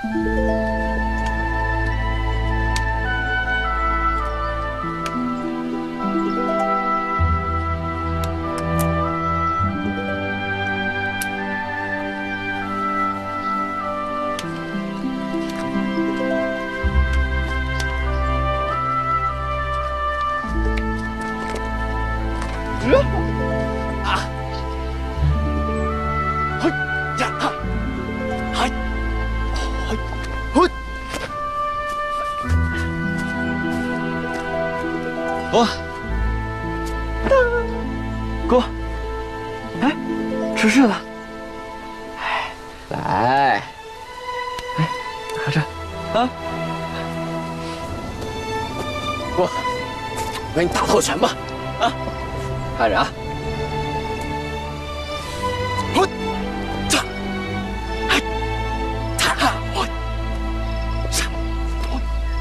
哥，哎，吃柿子，来，哎，拿着，啊，哥，我给你大套拳吧，啊，看着啊，我，这，哎，他，我，上，我，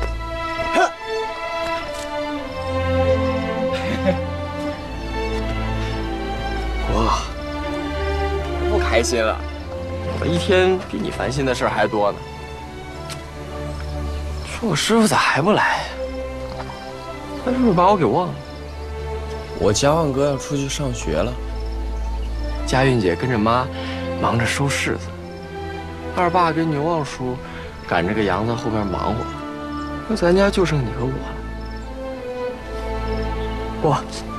我不开心了，我一天比你烦心的事还多呢。说我师傅咋还不来？他是不是把我给忘了？ 我嘉旺哥要出去上学了， 佳韵姐跟着妈忙着收柿子，二爸跟牛旺叔赶着个羊在后边忙活，那咱家就剩你和我了。过，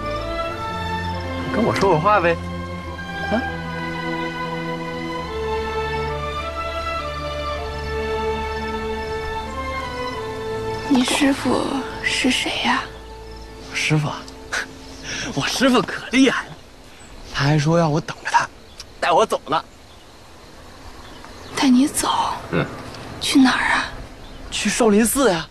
跟我说会话呗，啊？ 你师傅是谁呀？ 我师傅，我师傅可厉害了，他还说要我等着他，带我走呢。 带你走？ 嗯， 去哪儿啊？ 去少林寺呀。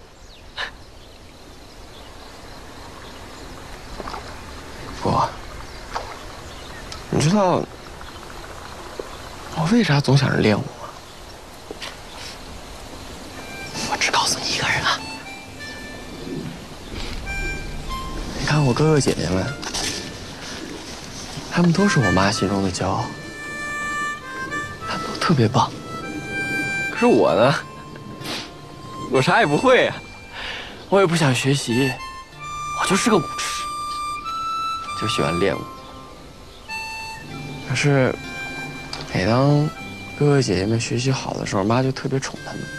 哥，你知道我为啥总想着练武吗？我只告诉你一个人啊。你看我哥哥姐姐们，他们都是我妈心中的骄傲，他们都特别棒。可是我呢，我啥也不会呀，我也不想学习，我就是个武痴，就喜欢练武。可是每当哥哥姐姐们学习好的时候，妈就特别宠他们。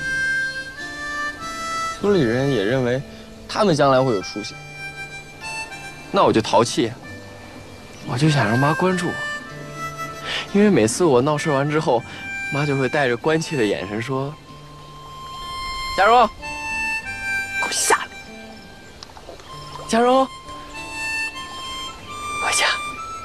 村里人也认为他们将来会有出息，那我就淘气，我就想让妈关注我，因为每次我闹事完之后，妈就会带着关切的眼神说：“佳蓉，给我下来！佳蓉，回家。”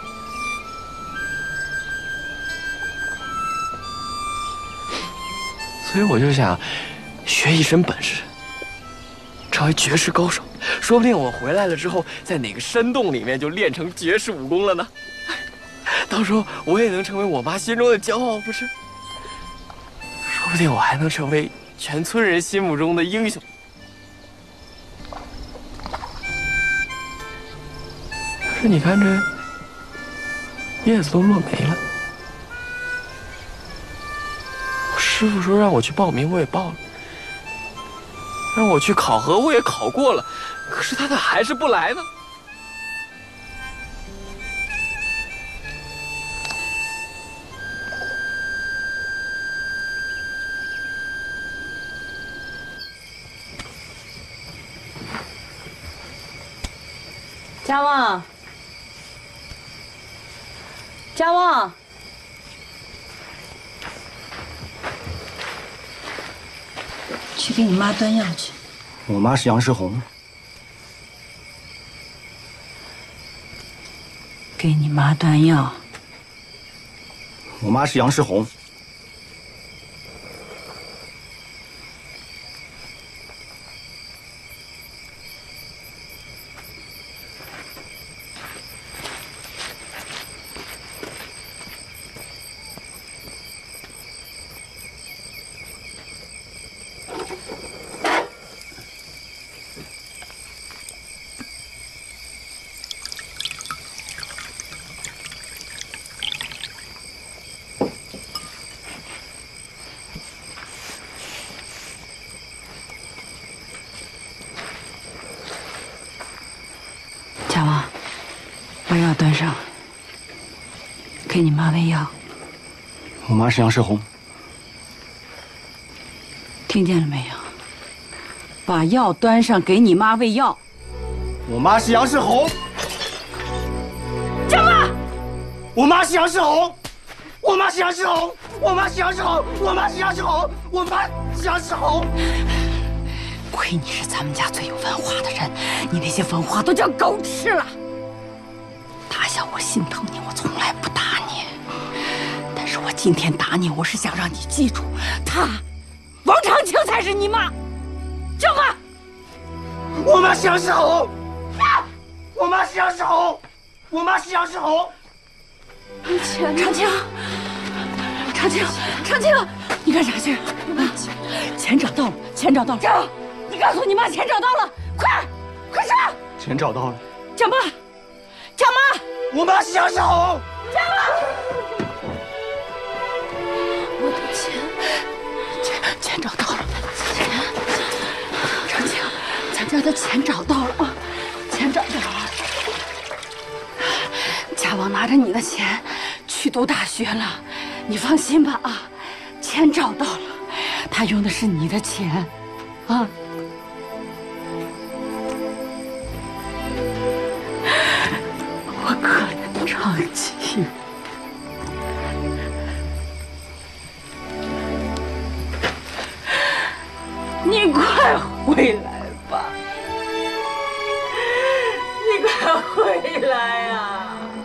所以我就想学一身本事，成为绝世高手，说不定我回来了之后，在哪个山洞里面就练成绝世武功了呢。到时候我也能成为我妈心中的骄傲，不是？说不定我还能成为全村人心目中的英雄。可是你看这叶子都落没了，我师傅说让我去报名，我也报了。让我去考核，我也考过了，可是他咋还是不来呢？ 嘉旺，嘉旺，去给你妈端药去。 我妈是杨世红。 给你妈端药。 我妈是杨世红。 给你妈喂药。 我妈是杨世红。 听见了没有？把药端上，给你妈喂药。 我妈是杨世红。 叫妈！ 我妈是杨世红。我妈是杨世红。我妈是杨世红。我妈是杨世红。我妈是杨世红。 亏你是咱们家最有文化的人，你那些文化都叫狗吃了。打小我心疼你，我从来不打你。但是我今天打你，我是想让你记住，王长青才是你妈。叫妈！ 我妈是杨世红。我妈是杨世红。我妈是杨世红。 长青，你干啥去？钱找到了，钱找到了。张，你告诉你妈钱找到了，快说！ 钱找到了。 叫妈！ 我妈是杨世红。 叫妈！ 我的钱找到了，长青，咱家的钱找到了啊，钱找到了。家王拿着你的钱去读大学了，你放心吧啊，钱找到了，他用的是你的钱，啊。我可怜长青。你快回来吧！你快回来呀！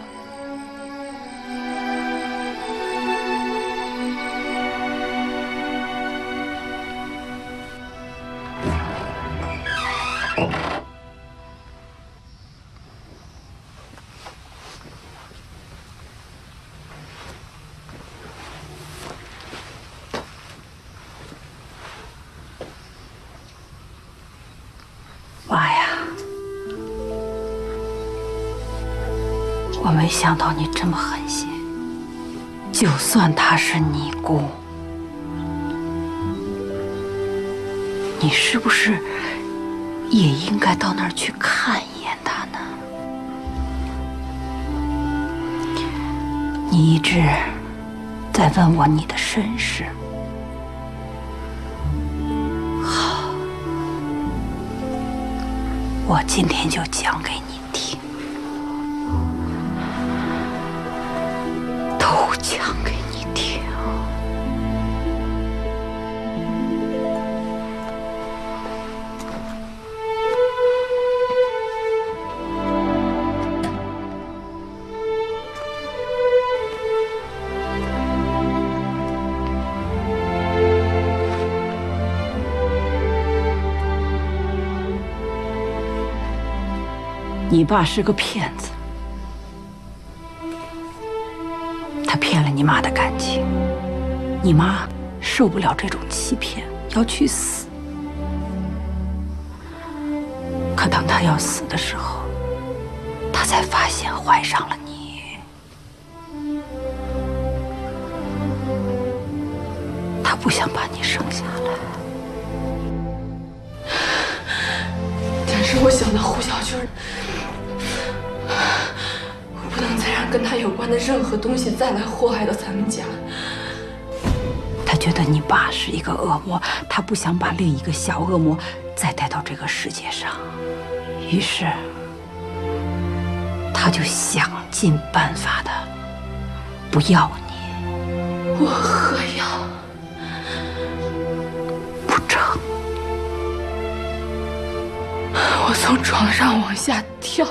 妈呀！我没想到你这么狠心。就算他是尼姑，你是不是也应该到那儿去看一眼他呢？你一直在问我你的身世。我今天就讲给你听，都讲给你听。你爸是个骗子，他骗了你妈的感情，你妈受不了这种欺骗，要去死。可当他要死的时候，他才发现怀上了你。他不想把你生下来。 但是我想到胡小军，我不能再让跟他有关的任何东西再来祸害到咱们家。 他觉得你爸是一个恶魔，他不想把另一个小恶魔再带到这个世界上，于是他就想尽办法的不要你。 我喝药不成， 我从床上往下跳，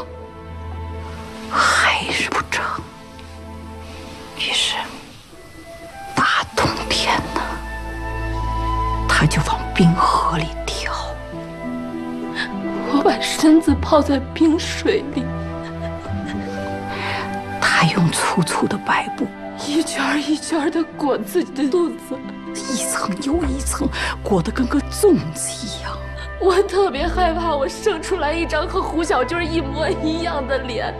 还是不成。于是大冬天的，他就往冰河里跳。 我把身子泡在冰水里， 他用粗粗的白布一圈一圈的裹自己的肚子， 一层又一层裹得跟个粽子一样。 我特别害怕我生出来一张和胡小军一模一样的脸。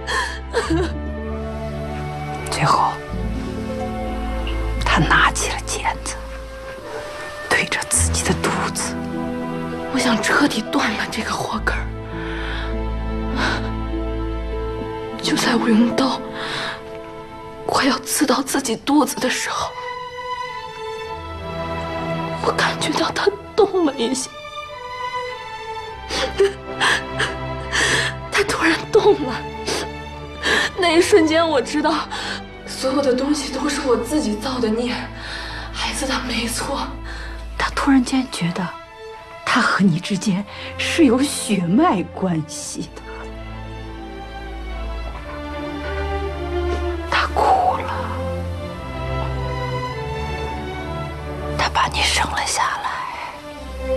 最后他拿起了剪子，对着自己的肚子。 我想彻底断了这个祸根儿。就在我用刀快要刺到自己肚子的时候，我感觉到它动了一下，它突然动了。那一瞬间，我知道，所有的东西都是我自己造的孽。孩子他没错。 他突然间觉得，他和你之间是有血脉关系的。他哭了，他把你生了下来。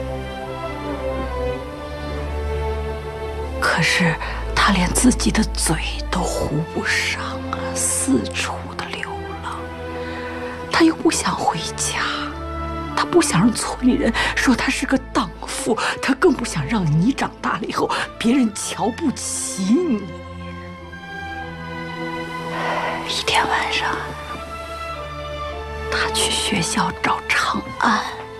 可是他连自己的嘴都糊不上啊，四处的流浪。他又不想回家。他不想让村里人说他是个荡妇，他更不想让你长大了以后别人瞧不起你。一天晚上，他去学校找长安，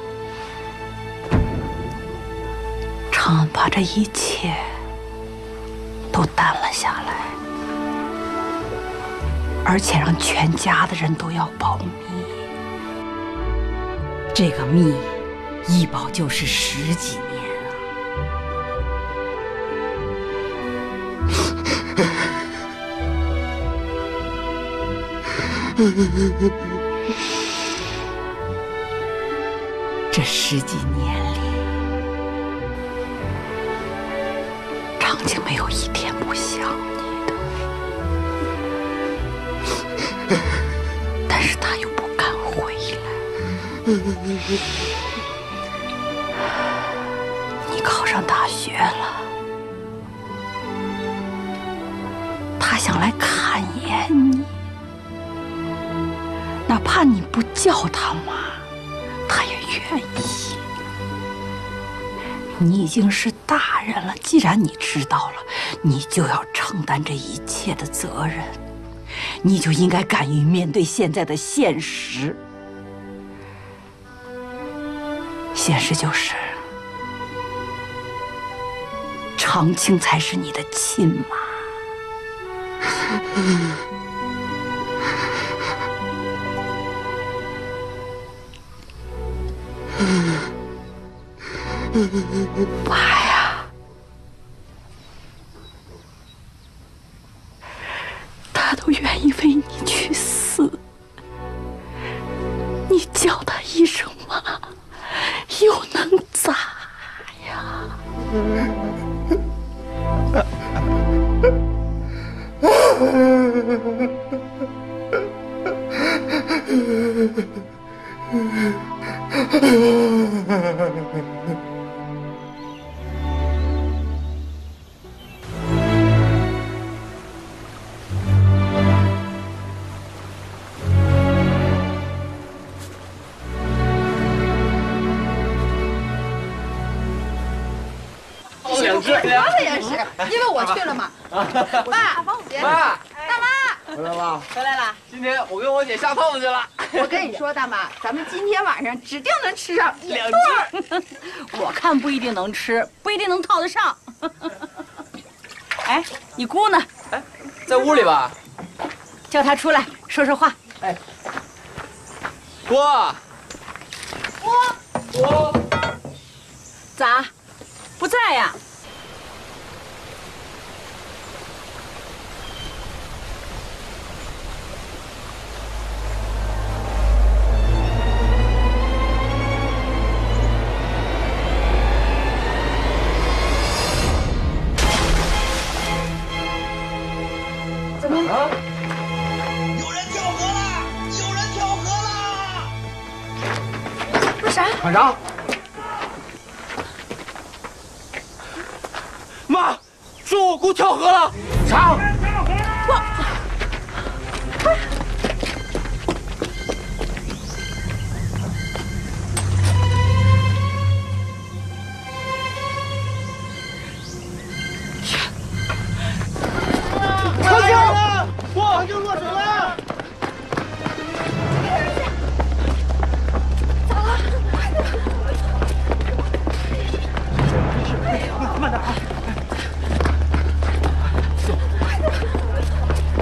长安把这一切都担了下来，而且让全家的人都要保密。这个密一保就是10几年啊！这10几年里，长青没有一天不想你的，但是他又不敢回来。你考上大学了，他想来看一眼你，哪怕你不叫他妈，他也愿意。你已经是大人了，既然你知道了，你就要承担这一切的责任，你就应该敢于面对现在的现实。现实就是，长青才是你的亲妈。妈呀，他都愿意为你去死，你叫他一声妈，又能咋呀？ 我也是，因为我去了嘛。爸，姐，大妈， 回来了， 回来了。 今天我跟我姐下套子去了。 我跟你说，大妈，咱们今天晚上指定能吃上2 对。我看不一定能吃，不一定能套得上。哎，你姑呢？ 哎，在屋里吧。 叫她出来说说话。 哎，姑， 咋，不在呀？ 怎么？ 啊！ 有人跳河了！有人跳河了！ 为啥？ 团长， 妈，说我姑跳河了。 长， 长青落水了！ 慢点啊！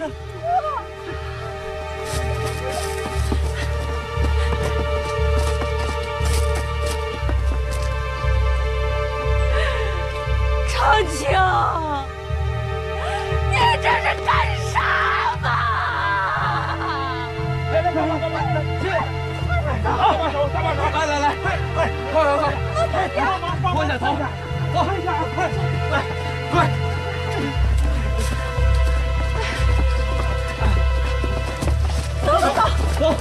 这。 长青，你这是干啥嘛？ 来，快，脱下头，走，快，走。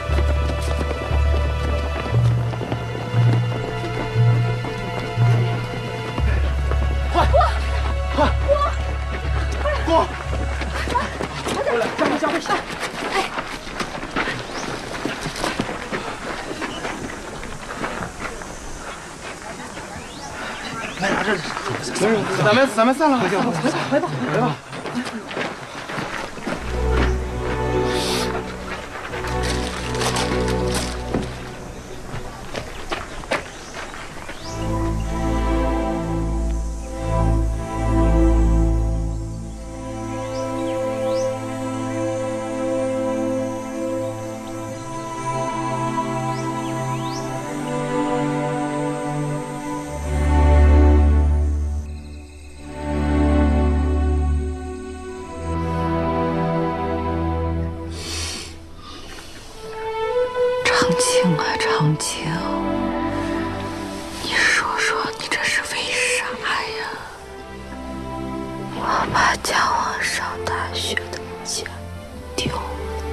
过来，下回。来啥这？咱们散了，回吧。 长青，你说说，你这是为啥呀？我把嘉旺上大学的钱丢了，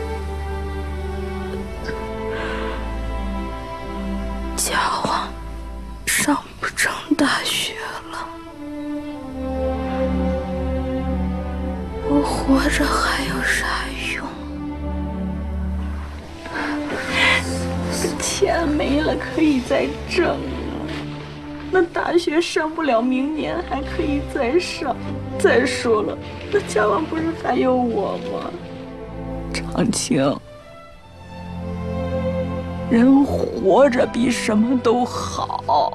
嘉旺上不成大学了，我活着还有啥用？钱没了可以再挣啊，那大学上不了，明年还可以再上。再说了，那嘉旺不是还有我吗？长青，人活着比什么都好，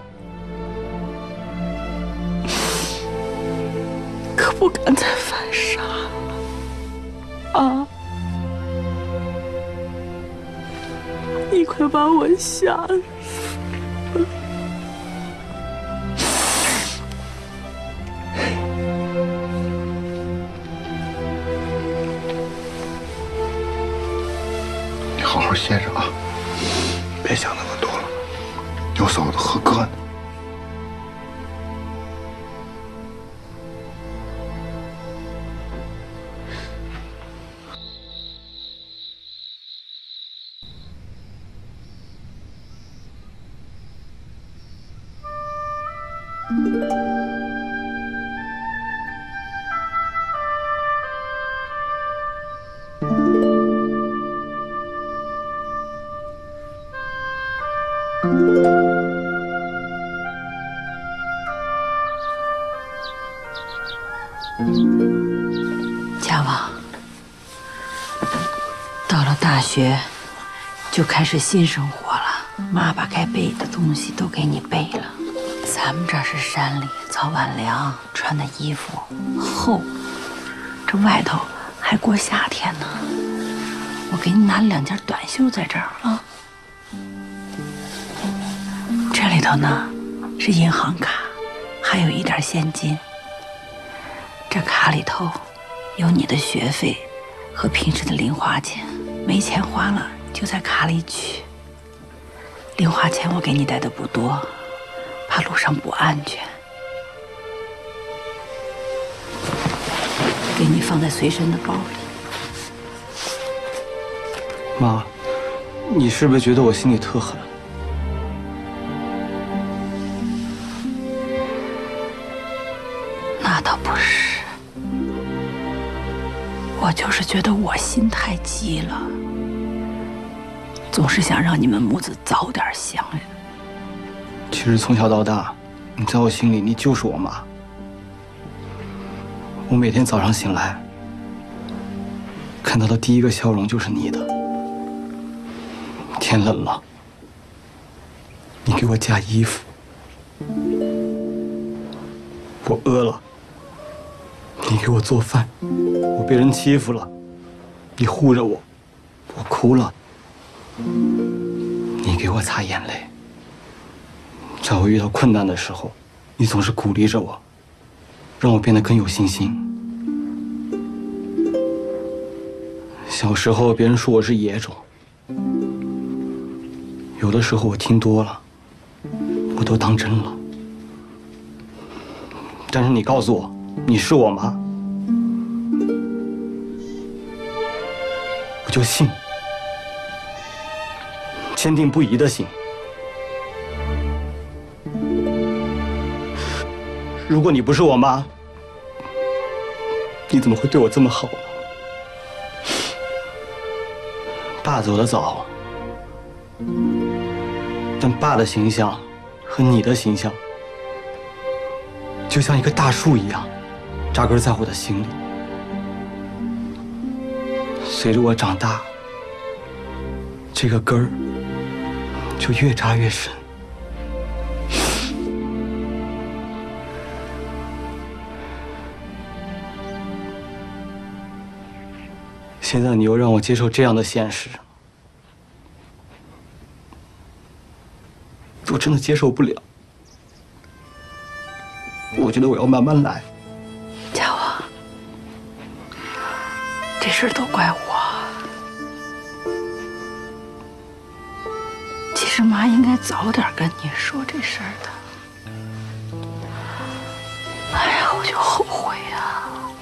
可不敢再犯傻了啊！你快把我吓死了！ 你好好歇着啊，别想那么多了，有嫂子和哥呢。 嘉旺，到了大学就开始新生活了。妈把该备的东西都给你备了。咱们这是山里，早晚凉，穿的衣服厚，这外头还过夏天呢。我给你拿了2件短袖在这儿啊。这里头呢是银行卡，还有一点现金。这卡里头有你的学费和平时的零花钱，没钱花了就在卡里取。零花钱我给你带的不多，怕路上不安全，给你放在随身的包里。 妈，你是不是觉得我心里特狠？ 那倒不是，我就是觉得我心太急了，总是想让你们母子早点相认。 其实从小到大，你在我心里，你就是我妈。我每天早上醒来，看到的第一个笑容就是你的。天冷了，你给我加衣服；我饿了，你给我做饭；我被人欺负了， 你护着我，我哭了，你给我擦眼泪。在我遇到困难的时候，你总是鼓励着我，让我变得更有信心。小时候别人说我是野种，有的时候我听多了，我都当真了。但是你告诉我，你是我妈，我就信，坚定不移的信。如果你不是我妈，你怎么会对我这么好呢？爸走得早，但爸的形象和你的形象，就像一棵大树一样，扎根在我的心里。随着我长大，这个根儿就越扎越深。现在你又让我接受这样的现实，我真的接受不了。我觉得我要慢慢来。 嘉旺，这事儿都怪我。其实妈应该早点跟你说这事儿的。哎呀，我就后悔呀。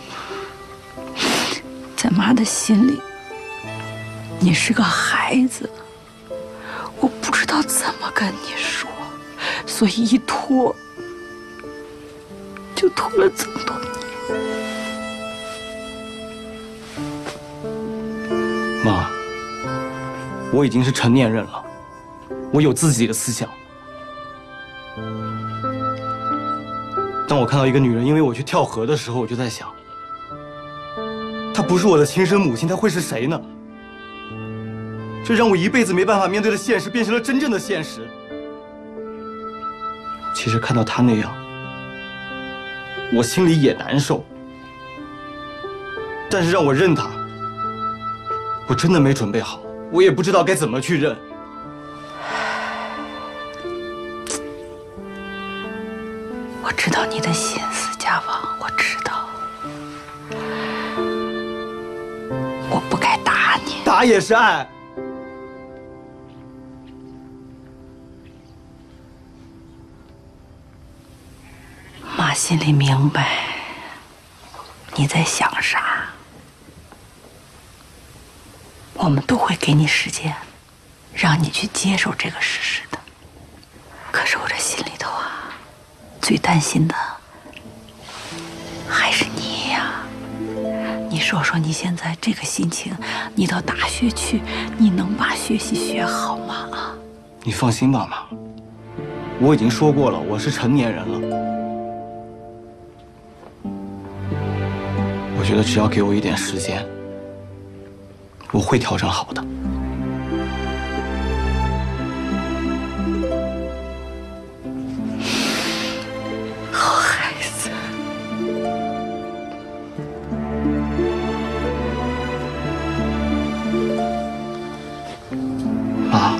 在妈的心里，你是个孩子，我不知道怎么跟你说，所以一拖就拖了这么多年。 妈，我已经是成年人了，我有自己的思想。当我看到一个女人因为我去跳河的时候，我就在想，她不是我的亲生母亲，她会是谁呢？这让我一辈子没办法面对的现实，变成了真正的现实。其实看到她那样，我心里也难受。但是让我认她，我真的没准备好，我也不知道该怎么去认。 我知道你的心思，嘉旺，我知道。我不该打你， 打也是爱。 妈心里明白你在想啥，我们都会给你时间，让你去接受这个事实的。可是我这心里头啊，最担心的还是你呀。你说说你现在这个心情，你到大学去，你能把学习学好吗？啊？ 你放心吧，妈，我已经说过了，我是成年人了。我觉得只要给我一点时间，我会调整好的。 好孩子。 妈，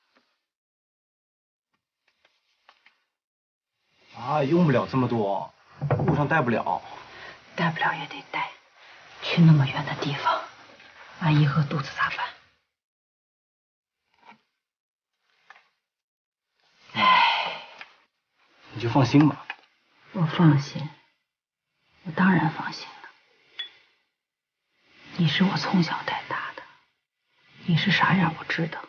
用不了这么多。 路上带不了。 带不了也得带，去那么远的地方，万一饿肚子咋办？哎， 你就放心吧。 我放心，我当然放心了。你是我从小带大的，你是啥样我知道。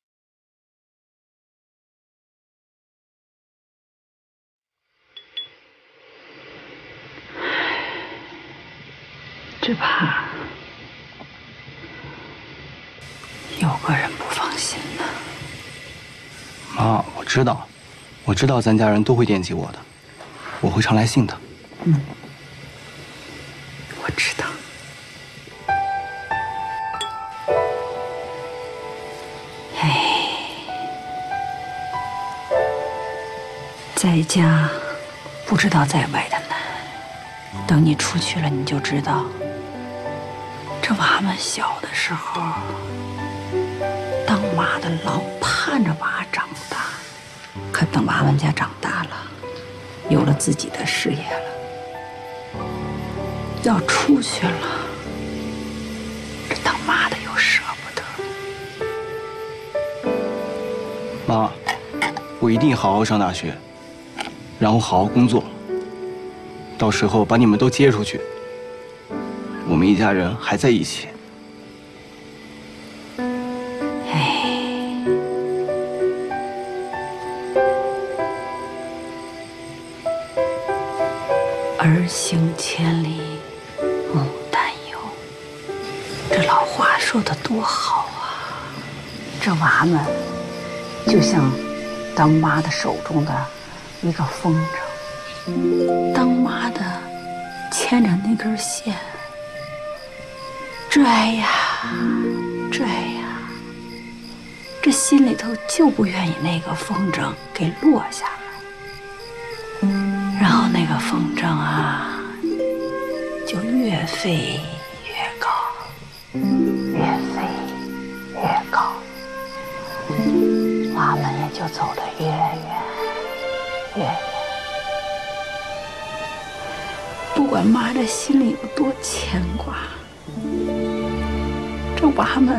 只怕有个人不放心呢。 妈，我知道咱家人都会惦记我的，我会常来信的。 我知道。在家不知道在外的难，等你出去了，你就知道。这娃们小的时候，当妈的老盼着娃长大，可等娃们家长大了，有了自己的事业了，要出去了，这当妈的又舍不得。 妈，我一定好好上大学，然后好好工作，到时候把你们都接出去。我们一家人还在一起。儿行千里母担忧，这老话说得多好啊！这娃们就像当妈的手中的一个风筝，当妈的牵着那根线。拽呀，拽呀，这心里头就不愿意那个风筝给落下来，然后那个风筝啊，就越飞越高，越飞越高，娃们也就走得越远越远。不管妈这心里有多牵挂，这娃们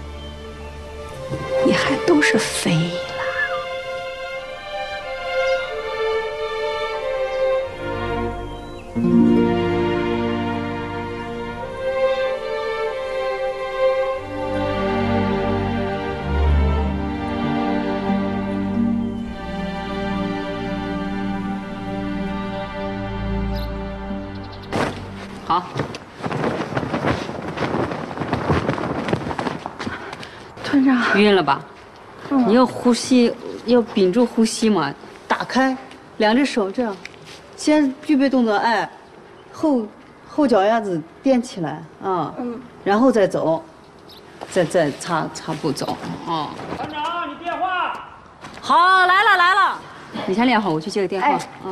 也还都是飞了。 好。 团长， 晕了吧？你要呼吸，要屏住呼吸嘛。打开，两只手这样，先预备动作，哎，后脚丫子垫起来啊，然后再走，再擦步走啊。团长，你电话。好，来了。你先练好，我去接个电话啊。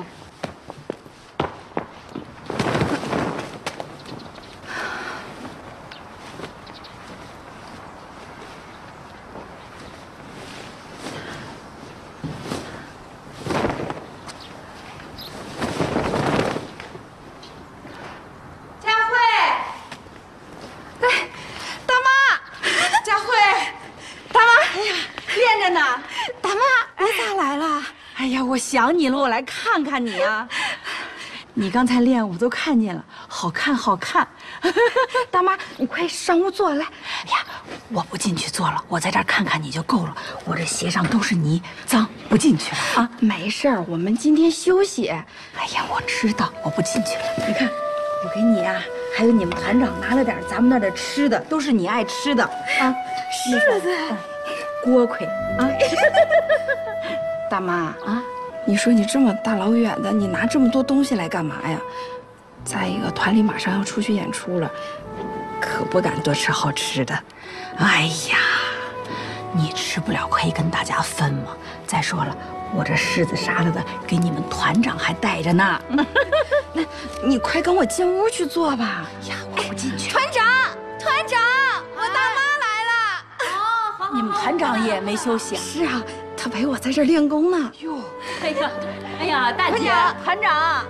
我想你了，我来看看你啊！你刚才练我都看见了，好看。大妈，你快上屋坐来。哎呀，我不进去坐了，我在这儿看看你就够了。我这鞋上都是泥，脏，不进去了啊。没事儿，我们今天休息。哎呀，我知道，我不进去了。你看，我给你啊，还有你们团长拿了点咱们那儿的吃的，都是你爱吃的啊。是的，锅盔啊。大妈啊。你说你这么大老远的，你拿这么多东西来干嘛呀？再一个，团里马上要出去演出了，可不敢多吃好吃的。哎呀，你吃不了可以跟大家分嘛。再说了，我这柿子啥了的给你们团长还带着呢。那你快跟我进屋去坐吧。呀，我不进去。团长，我大妈来了。哦，好。你们团长也没休息啊？是啊，他陪我在这儿练功呢。哟。 哎呀，大姐， 团长，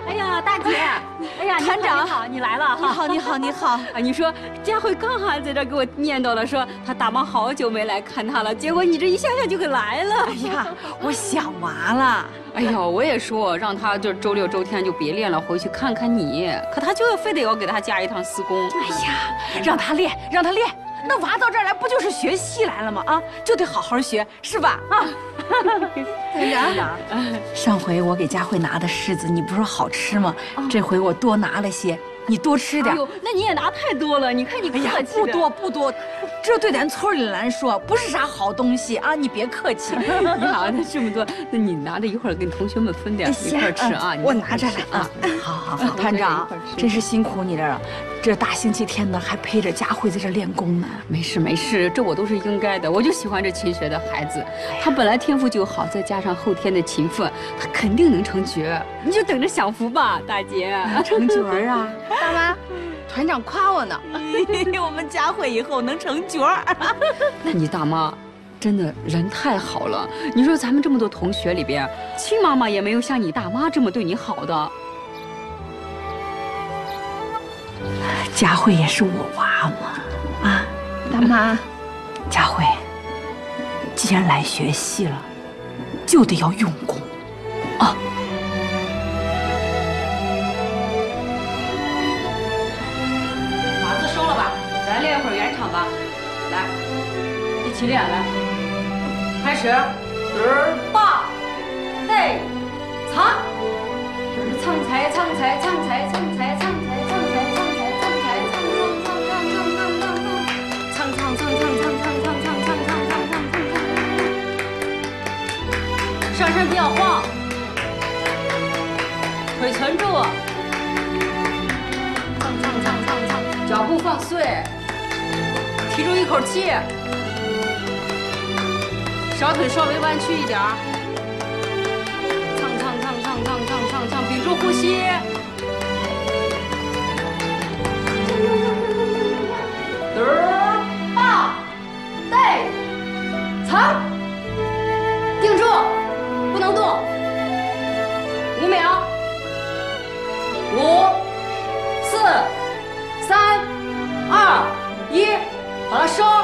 哎呀，大姐，哎呀， 团长好，你来了， 你好，你好，你好。 啊，你说佳慧刚还在这给我念叨了，说她大妈好久没来看她了，结果你这一下就给来了。 哎呀，我想娃了。 哎呦，我也说让她就周六周天就别练了，回去看看你，可她就非得要给她加一趟4公。 哎呀，让她练，让她练。那娃到这儿来不就是学戏来了吗？啊，就得好好学，是吧？啊，团长，上回我给佳慧拿的柿子，你不是说好吃吗？这回我多拿了些，你多吃点。 哎呦，那你也拿太多了，你看你客气。 哎呀，不多不多，这对咱村里来说不是啥好东西啊，你别客气。 呀，那这么多，那你拿着一会儿跟同学们分点一块吃啊。 我拿着来啊。好好好，团长，真是辛苦你了。这大星期天的还陪着佳慧在这练功呢。 没事没事，这我都是应该的。我就喜欢这勤学的孩子，他本来天赋就好，再加上后天的勤奋，他肯定能成角。你就等着享福吧，大姐。 成角儿啊，大妈，团长夸我呢。我们佳慧以后能成角儿。 那你大妈真的人太好了。你说咱们这么多同学里边，亲妈妈也没有像你大妈这么对你好的。 佳慧也是我娃嘛，啊，大妈，佳慧，既然来学戏了，就得要用功，啊。 马子收了吧，咱练一会儿圆场吧。来，一起练来，开始，8对，藏，藏财藏财藏财藏财藏财藏财。上身不要晃，腿存住，脚步放碎，提住一口气，小腿稍微弯曲一点，唱，屏住呼吸。8对，藏，定住。不能动，5秒，5、4、3、2、1，好了，收。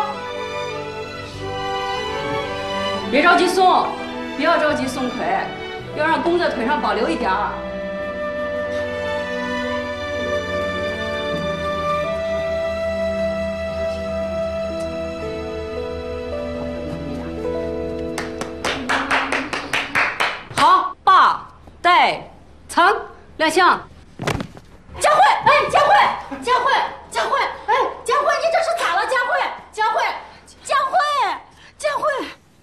别着急松，不要着急松腿，要让弓在腿上保留一点儿。藏，亮相。 佳慧，哎，佳慧，佳慧，佳慧，哎，佳慧，你这是咋了？佳慧，佳慧，佳慧，佳慧。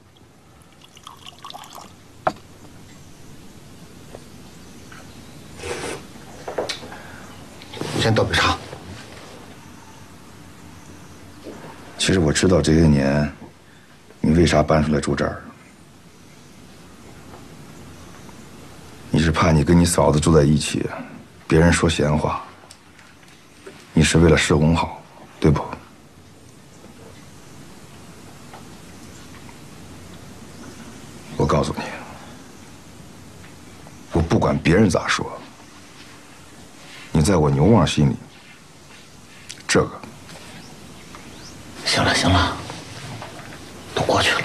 先倒杯茶。其实我知道这些年，你为啥搬出来住这儿。你是怕你跟你嫂子住在一起，别人说闲话。你是为了世红好，对不？我告诉你，我不管别人咋说，你在我牛旺心里，这个。 行了行了，都过去了。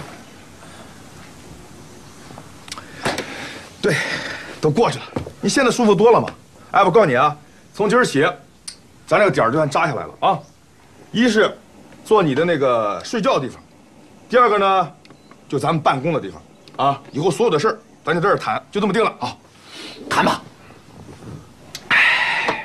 对。都过去了，你现在舒服多了吗？哎，我告诉你啊，从今儿起，咱这个点儿就算扎下来了啊。一是做你的那个睡觉的地方，第二个呢，就咱们办公的地方啊。以后所有的事儿，咱就在这儿谈，就这么定了啊。谈吧。哎，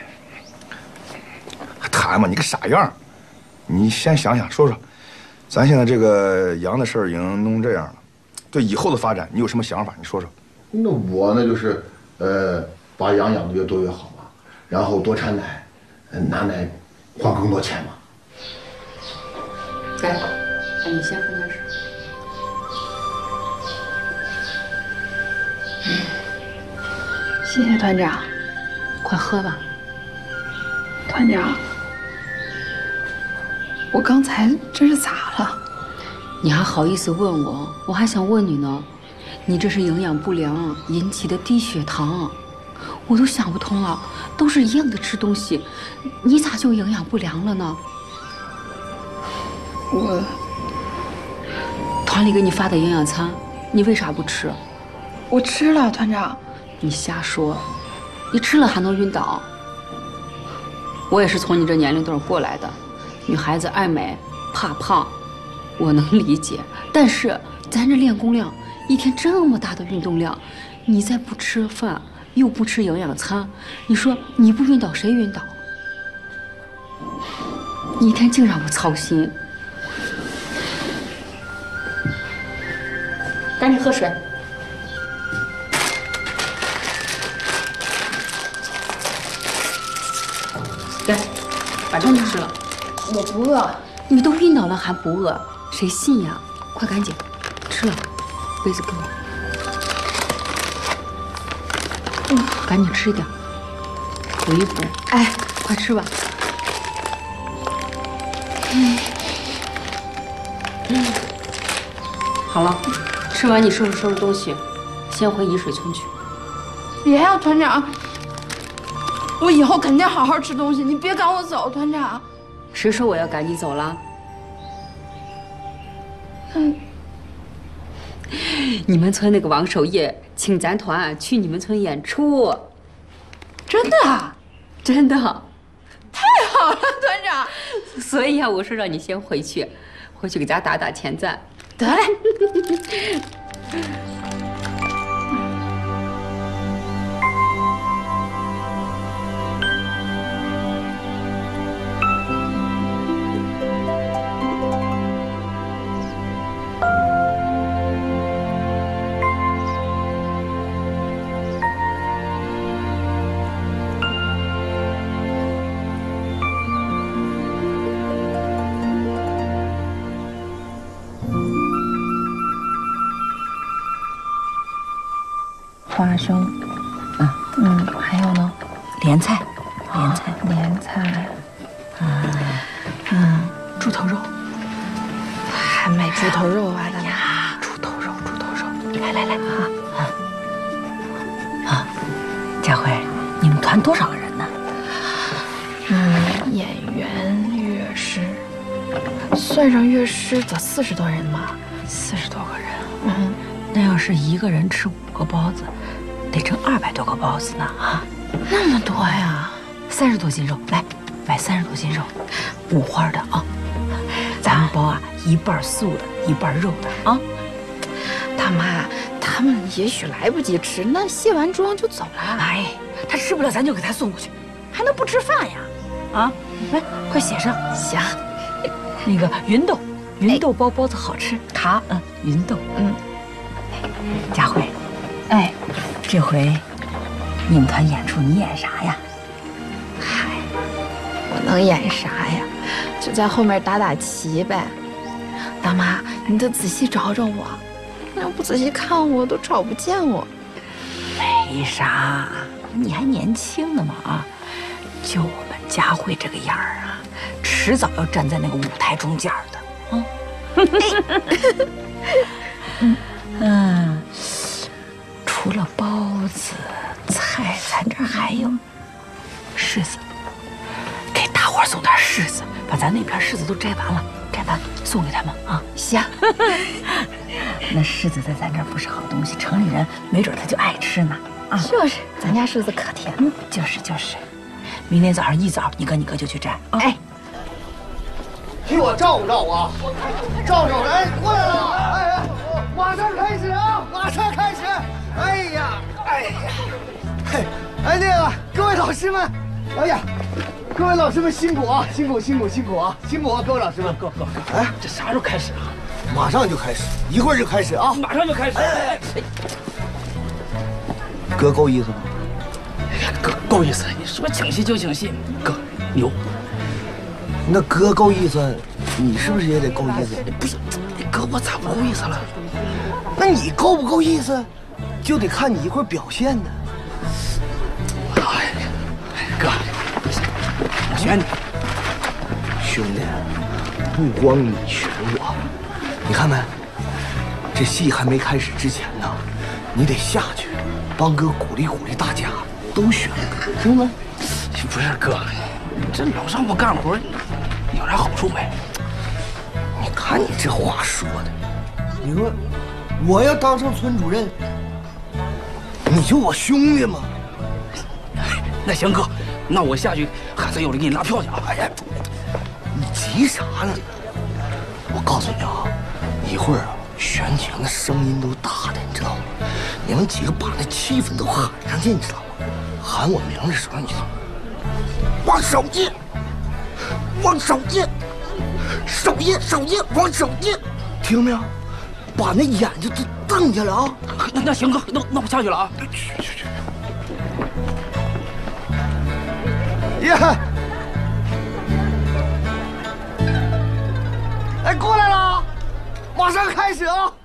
谈嘛，你个傻样！你先想想，说说，咱现在这个羊的事儿已经弄这样了，对以后的发展，你有什么想法？你说说。 那我呢，就是把羊养得越多越好嘛，然后多产奶，拿奶换更多钱嘛。 来，那你先喝点水。 谢谢团长， 快喝吧。 团长，我刚才这是咋了？ 你还好意思问我？我还想问你呢。你这是营养不良引起的低血糖， 我都想不通了，都是一样的吃东西，你咋就营养不良了呢？团里给你发的营养餐，你为啥不吃？ 我吃了，团长。 你瞎说，你吃了还能晕倒？我也是从你这年龄段过来的，女孩子爱美怕胖，我能理解。但是咱这练功量，一天这么大的运动量，你再不吃饭又不吃营养餐，你说你不晕倒谁晕倒？你一天净让我操心。赶紧喝水。来，把这个吃了。 我不饿。 你都晕倒了还不饿？谁信呀？快赶紧吃了，杯子给我。赶紧吃一点。有一补。哎，快吃吧。好了，吃完你收拾收拾东西，先回沂水村去。 别呀，团长。我以后肯定好好吃东西，你别赶我走，团长。 谁说我要赶你走了？你们村那个王守业请咱团去你们村演出。 真的啊？ 真的。 太好了，团长。 所以呀，我说让你先回去给咱打打前站。 得嘞。 花生，还有呢，莲菜， 猪头肉，还买猪头肉啊？呀，猪头肉， 来啊！佳慧，你们团多少个人呢？ 演员、乐师，算上乐师得40多人吧，40多个人。 那要是一个人吃5个包子，得蒸200多个包子呢啊！ 那么多呀 ！30多斤肉，来买30多斤肉，五花的啊！咱们包啊，一半素的，一半肉的啊！ 大妈，他们也许来不及吃，那卸完妆就走了。 哎，他吃不了，咱就给他送过去，还能不吃饭呀？啊，来，快写上。 行。 那个芸豆包子好吃。 好， 芸豆，佳慧，这回你们团演出你演啥呀？ 嗨，我能演啥呀？就在后面打打旗呗。大妈，你得仔细找找我，要不仔细看我都找不见我。 没啥，你还年轻呢嘛啊！就我们佳慧这个样儿啊，迟早要站在那个舞台中间的。除了包子、菜，咱这儿还有柿子，给大伙儿送点柿子，把咱那边柿子都摘完了，摘完送给他们啊。 行。 那柿子在咱这儿不是好东西，城里人没准他就爱吃呢。啊， 就是，咱家柿子可甜了。 就是。明天早上一早，你哥就去摘啊。 替我照顾照顾啊！照照人过来了，马上开始啊！马上开始！那个各位老师们，各位老师们辛苦啊！辛苦啊！各位老师们，够！ 这啥时候开始啊？ 马上就开始，一会儿就开始啊！ 马上就开始。 哥够意思吗？ 够意思！你说请戏就请戏，哥牛。 那哥够意思，你是不是也得够意思？ 不是，哥我咋不够意思了？ 那你够不够意思，就得看你一会儿表现呢。 哥，我选你。 兄弟，不光你选我，你看没？这戏还没开始之前呢，你得下去帮哥鼓励鼓励大家。 都选哥，听没？不是哥，这老让我干活，有啥好处没？你看你这话说的， 你说我要当上村主任，你就我兄弟吗？ 那行哥，那我下去喊三友里给你拉票去啊！哎呀， 你急啥呢？我告诉你啊，一会儿啊，选举那声音都大的，你知道吗？你们几个把那气氛都喊上去，你知道吗？喊我名的时候，你就往手进，往手进，手进，手进，往手进，听到没有？把那眼睛都瞪下来啊！ 那行哥，那我下去了啊！去。 耶！哎，过来了，马上开始啊！